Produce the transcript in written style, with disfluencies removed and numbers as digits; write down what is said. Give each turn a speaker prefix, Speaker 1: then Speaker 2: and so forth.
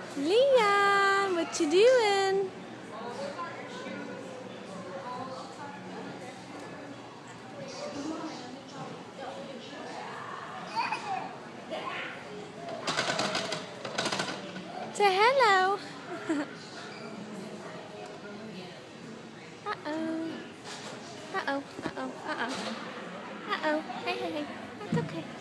Speaker 1: Leon, what you doing? Say hello. Uh-oh. Uh-oh. Uh-oh. Uh-oh. Uh-oh. Hey, hey, hey. That's okay.